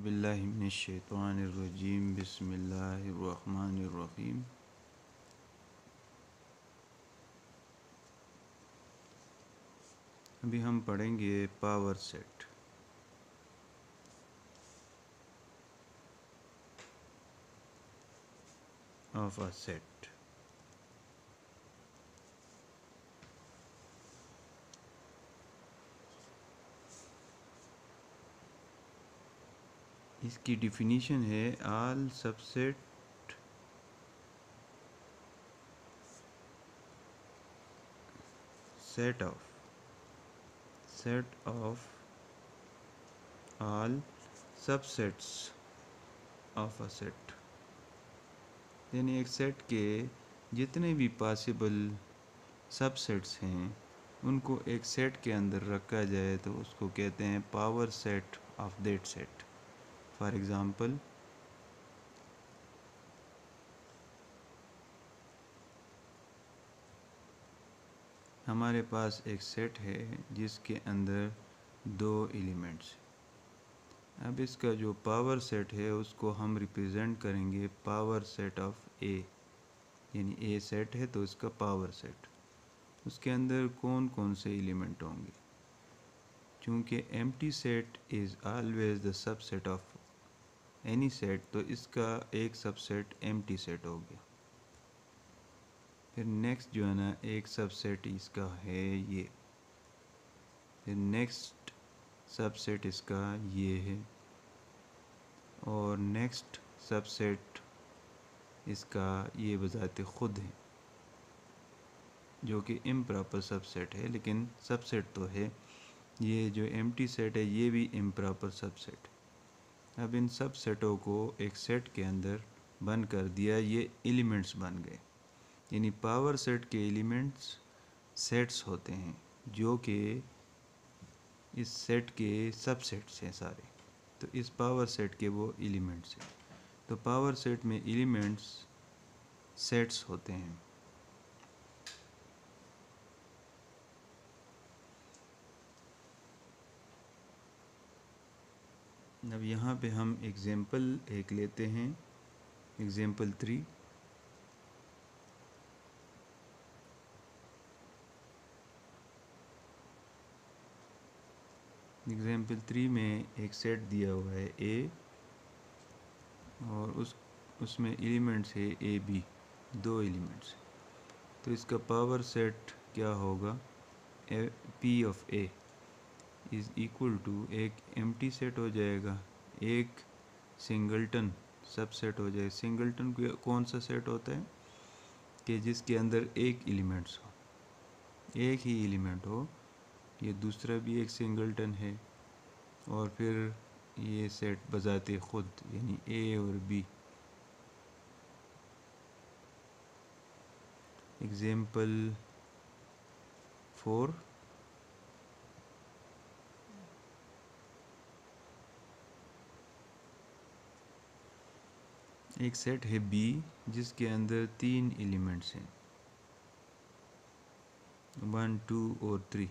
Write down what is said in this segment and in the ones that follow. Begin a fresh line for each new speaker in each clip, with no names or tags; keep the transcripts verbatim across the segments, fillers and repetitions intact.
बिल्लाहि मिनश्शैतानिर्रजीम बिस्मिल्लाहिर्रहमानिर्रहीम। अभी हम पढ़ेंगे power set. Of a set. इसकी डिफिनीशन है all subset set of set of all subsets of a set, यानी एक सेट के जितने भी पॉसिबल सबसेट्स हैं उनको एक सेट के अंदर रखा जाए तो उसको कहते हैं power set of that set. For example, हमारे पास एक सेट है जिसके अंदर दो एलिमेंट्स। अब इसका जो पावर सेट है उसको हम रिप्रेजेंट करेंगे पावर सेट ऑफ ए, यानी ए सेट है तो इसका पावर सेट। उसके अंदर कौन कौन से एलिमेंट होंगे? चूँकि empty set is always the subset of any set, तो इसका एक सबसेट एम्प्टी सेट हो गया। फिर नेक्स्ट जो है ना, एक सबसेट इसका है ये, फिर नेक्स्ट सबसेट इसका ये है, और नेक्स्ट सबसेट इसका ये बजाते ख़ुद है, जो कि इम्प्रॉपर सबसेट है, लेकिन सबसेट तो है। ये जो एम्प्टी सेट है ये भी इम्प्रॉपर सबसेट है। अब इन सब सेटों को एक सेट के अंदर बंद कर दिया, ये एलिमेंट्स बन गए। यानी पावर सेट के एलिमेंट्स सेट्स होते हैं जो कि इस सेट के सबसेट्स हैं सारे, तो इस पावर सेट के वो एलिमेंट्स हैं। तो पावर सेट में एलिमेंट्स सेट्स होते हैं। अब यहाँ पे हम एग्ज़ाम्पल एक लेते हैं, एग्ज़ाम्पल थ्री। एग्ज़ाम्पल थ्री में एक सेट दिया हुआ है ए, और उस उसमें एलिमेंट्स है ए बी, दो एलिमेंट्स। तो इसका पावर सेट क्या होगा? P of A is equal to, एक एम्प्टी सेट हो जाएगा, एक सिंगल्टन सबसेट हो जाए। सिंगल्टन कौन सा सेट होता है कि जिसके अंदर एक एलिमेंट्स हो, एक ही एलिमेंट हो। ये दूसरा भी एक सिंगल्टन है, और फिर ये सेट बजाते ख़ुद, यानी ए और बी। एग्ज़ाम्पल फोर, एक सेट है बी जिसके अंदर तीन एलिमेंट्स हैं, वन टू और थ्री।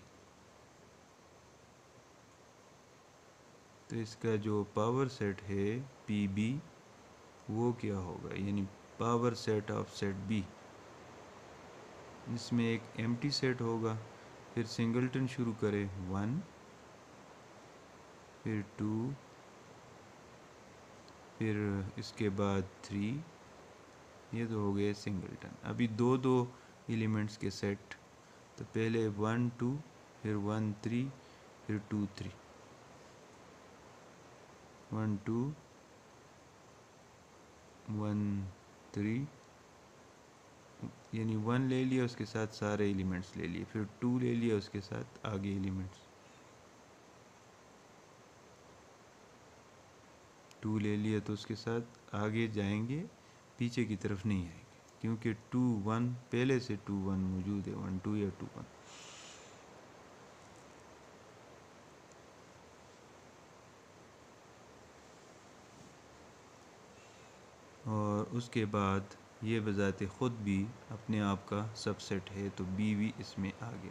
तो इसका जो पावर सेट है पी बी वो क्या होगा? यानी power set of set B, इसमें एक एम्प्टी सेट होगा, फिर सिंगल्टन शुरू करें, वन, फिर टू, फिर इसके बाद थ्री, ये तो हो गए सिंगल्टन। अभी दो दो एलिमेंट्स के सेट, तो पहले वन टू, फिर वन थ्री, फिर two three, one two, one three, यानी वन ले लिया उसके साथ सारे एलिमेंट्स ले लिए, फिर टू ले लिया उसके साथ आगे एलिमेंट्स, टू ले लिया तो उसके साथ आगे जाएंगे, पीछे की तरफ नहीं आएंगे, क्योंकि टू वन पहले से टू वन मौजूद है, वन टू या टू वन। और उसके बाद ये बजाते ख़ुद भी अपने आप का सबसेट है, तो बी भी इसमें आ गया।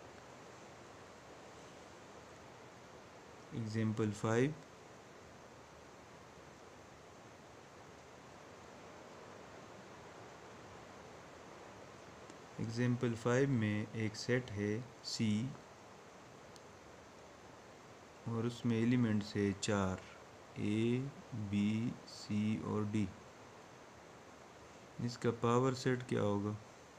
एग्ज़ाम्पल फाइव, एग्जाम्पल फाइव में एक सेट है सी और उसमें एलिमेंट्स है चार, ए बी सी और डी। इसका पावर सेट क्या होगा?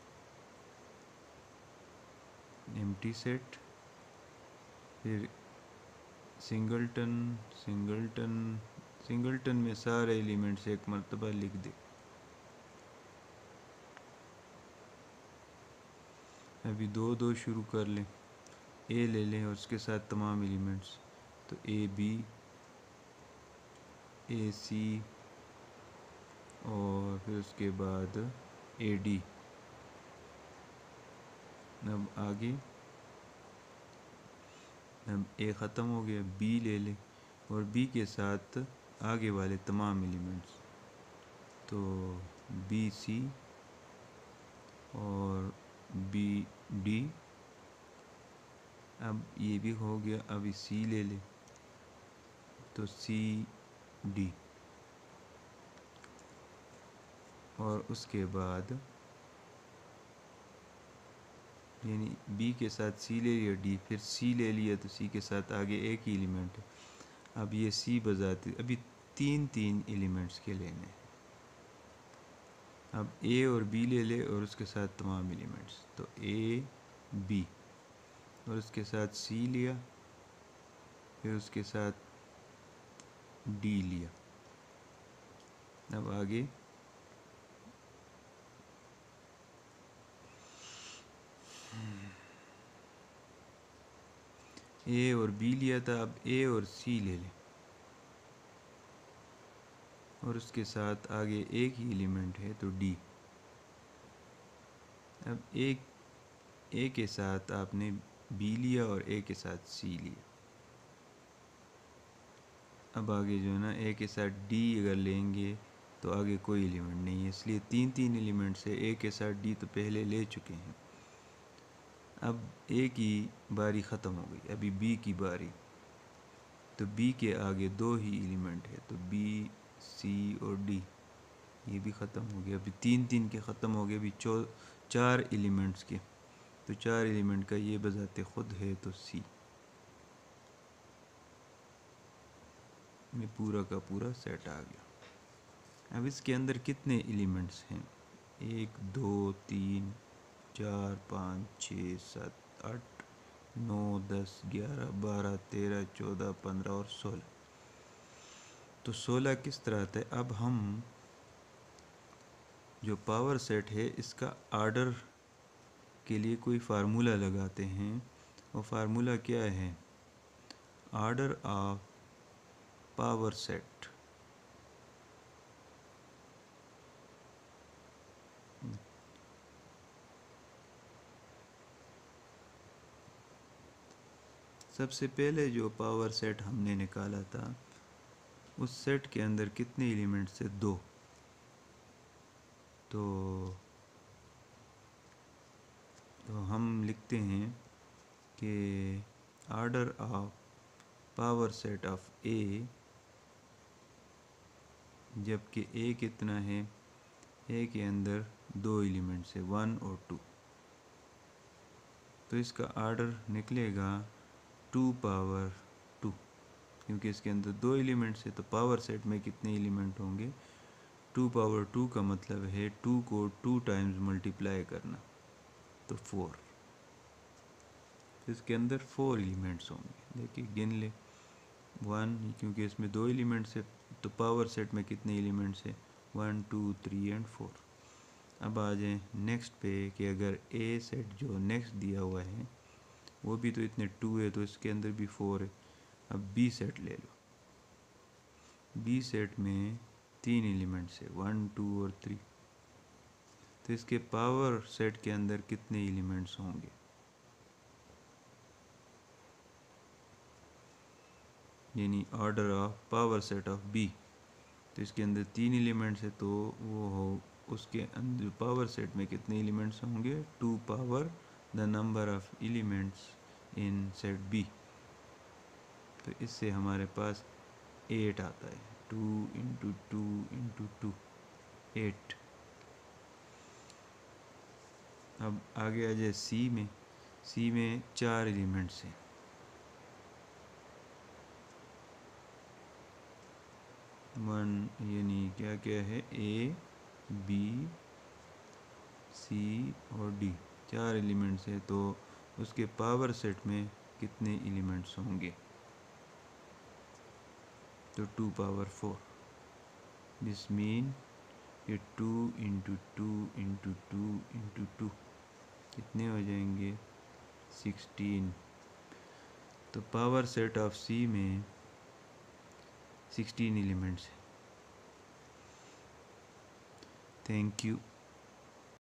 एम्प्टी सेट, फिर सिंगलटन सिंगलटन सिंगलटन में सारे एलिमेंट्स एक मर्तबा लिख दे। अभी दो दो शुरू कर लें, ए ले लें और उसके साथ तमाम एलिमेंट्स, तो ए बी, ए सी और फिर उसके बाद ए डी। अब आगे, अब ए ख़त्म हो गया, बी ले लें और बी के साथ आगे वाले तमाम एलिमेंट्स, तो बी सी और बी डी। अब ये भी हो गया, अब सी ले लें तो सी डी और उसके बाद यानी बी के साथ सी ले लिया, डी फिर सी ले लिया, तो सी के साथ आगे एक ही एलिमेंट है। अब ये सी बजाते अभी तीन तीन एलिमेंट्स के लेने हैं। अब ए और बी ले ले और उसके साथ तमाम एलिमेंट्स, तो ए बी और उसके साथ सी लिया, फिर उसके साथ डी लिया। अब आगे ए और बी लिया था, अब ए और सी ले लें और उसके साथ आगे एक ही एलिमेंट है तो डी। अब एक ए के साथ आपने बी लिया और ए के साथ सी लिया। अब आगे जो है ना, ए के साथ डी अगर लेंगे तो आगे कोई एलिमेंट नहीं है, इसलिए तीन तीन एलिमेंट से ए के साथ डी तो पहले ले चुके हैं। अब ए की बारी ख़त्म हो गई, अभी बी की बारी, तो बी के आगे दो ही एलिमेंट है, तो बी सी और डी ये भी ख़त्म हो गया। अभी तीन तीन के ख़त्म हो गए, अभी चौ चार एलिमेंट्स के, तो चार एलिमेंट का ये बजाते ख़ुद है तो सी में पूरा का पूरा सेट आ गया। अब इसके अंदर कितने एलिमेंट्स हैं? एक दो तीन चार पाँच छः सात आठ नौ दस ग्यारह बारह तेरह चौदह पंद्रह और सोलह। तो सोलह किस तरह आता है? अब हम जो पावर सेट है इसका आर्डर के लिए कोई फार्मूला लगाते हैं, और फार्मूला क्या है? Order of power set. सबसे पहले जो पावर सेट हमने निकाला था उस सेट के अंदर कितने एलिमेंट्स थे? दो। तो तो हम लिखते हैं कि order of power set of A, जबकि ए कितना है? ए के अंदर दो एलिमेंट्स है, वन और टू, तो इसका आर्डर निकलेगा टू पावर टू, क्योंकि इसके अंदर दो एलिमेंट्स है, तो पावर सेट में कितने एलिमेंट होंगे? टू पावर टू का मतलब है टू को टू टाइम्स मल्टीप्लाई करना, तो फोर। इसके अंदर फोर एलिमेंट्स होंगे। देखिए गिन ले, वन, क्योंकि इसमें दो एलिमेंट्स है, तो पावर सेट में कितने एलिमेंट्स है? One two three and four. अब आ जाए नेक्स्ट पे कि अगर ए सेट जो नेक्स्ट दिया हुआ है वो भी तो इतने टू है, तो इसके अंदर भी फोर है। अब बी सेट ले लो, बी सेट में तीन एलिमेंट्स है, वन टू और थ्री, तो इसके पावर सेट के अंदर कितने एलिमेंट्स होंगे? यानी order of power set of B, तो इसके अंदर तीन एलिमेंट्स है, तो वो हो उसके अंदर पावर सेट में कितने एलिमेंट्स होंगे? Two power the number of elements in set B. तो इससे हमारे पास एट आता है, two into two into two, eight. अब आगे आ जाए सी में। सी में चार एलिमेंट्स हैं। वन यानी क्या क्या है, ए बी सी और डी, चार एलिमेंट्स है। तो उसके पावर सेट में कितने एलिमेंट्स होंगे? तो two power four. This mean ये two into two into two into two कितने हो जाएंगे? सिक्सटीन। तो पावर सेट ऑफ सी में सिक्सटीन एलिमेंट्स है। Thank you.